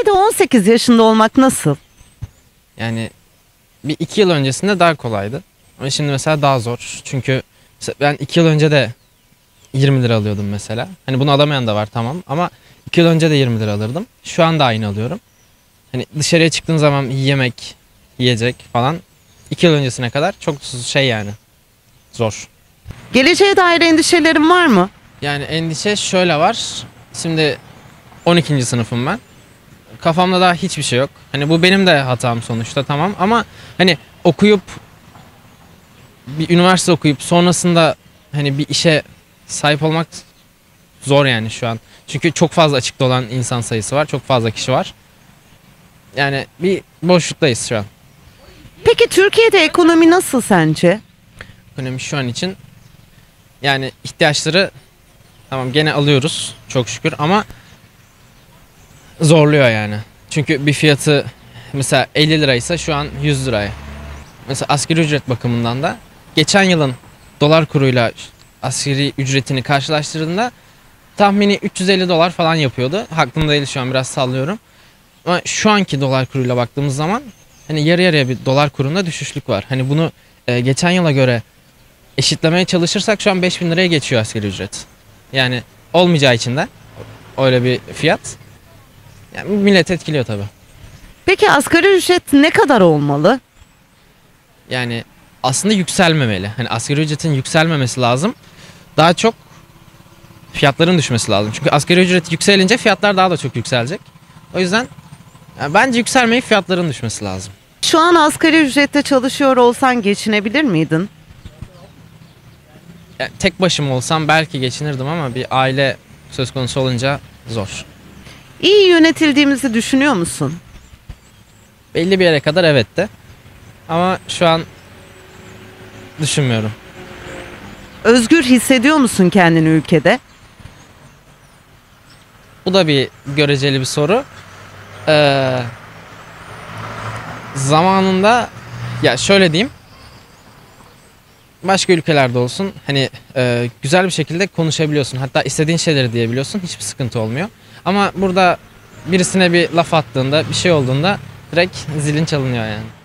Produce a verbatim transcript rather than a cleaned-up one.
Türkiye'de on sekiz yaşında olmak nasıl? Yani bir iki yıl öncesinde daha kolaydı. Ama şimdi mesela daha zor. Çünkü ben iki yıl önce de yirmi lira alıyordum mesela. Hani bunu alamayan da var, tamam, ama iki yıl önce de yirmi lira alırdım. Şu anda aynı alıyorum. Hani dışarıya çıktığın zaman yemek, yiyecek falan iki yıl öncesine kadar çok şey yani zor. Geleceğe dair endişelerin var mı? Yani endişe şöyle var. Şimdi on ikinci sınıfım ben. Kafamda daha hiçbir şey yok. Hani bu benim de hatam sonuçta, tamam, ama hani okuyup bir üniversite okuyup sonrasında hani bir işe sahip olmak zor yani şu an. Çünkü çok fazla açıkta olan insan sayısı var. Çok fazla kişi var. Yani bir boşluktayız şu an. Peki Türkiye'de ekonomi nasıl sence? Ekonomi şu an için yani ihtiyaçları tamam gene alıyoruz çok şükür, ama zorluyor yani. Çünkü bir fiyatı mesela elli liraysa şu an yüz liraya. Mesela asgari ücret bakımından da geçen yılın dolar kuruyla asgari ücretini karşılaştırdığında tahmini üç yüz elli dolar falan yapıyordu. Aklımda değil şu an, biraz sallıyorum. Ama şu anki dolar kuruyla baktığımız zaman hani yarı yarıya bir dolar kurunda düşüşlük var. Hani bunu e, geçen yıla göre eşitlemeye çalışırsak şu an beş bin liraya geçiyor asgari ücret. Yani olmayacağı için de öyle bir fiyat. Yani millet etkiliyor tabii. Peki asgari ücret ne kadar olmalı? Yani aslında yükselmemeli. Hani asgari ücretin yükselmemesi lazım. Daha çok fiyatların düşmesi lazım. Çünkü asgari ücret yükselince fiyatlar daha da çok yükselecek. O yüzden yani bence yükselmeyip fiyatların düşmesi lazım. Şu an asgari ücretle çalışıyor olsan geçinebilir miydin? Yani tek başıma olsam belki geçinirdim ama bir aile söz konusu olunca zor. İyi yönetildiğimizi düşünüyor musun? Belli bir yere kadar evet de. Ama şu an düşünmüyorum. Özgür hissediyor musun kendini ülkede? Bu da bir göreceli bir soru. Ee, zamanında ya şöyle diyeyim. Başka ülkelerde olsun hani e, güzel bir şekilde konuşabiliyorsun. Hatta istediğin şeyleri diyebiliyorsun. Hiçbir sıkıntı olmuyor. Ama burada birisine bir laf attığında, bir şey olduğunda direkt zilin çalınıyor yani.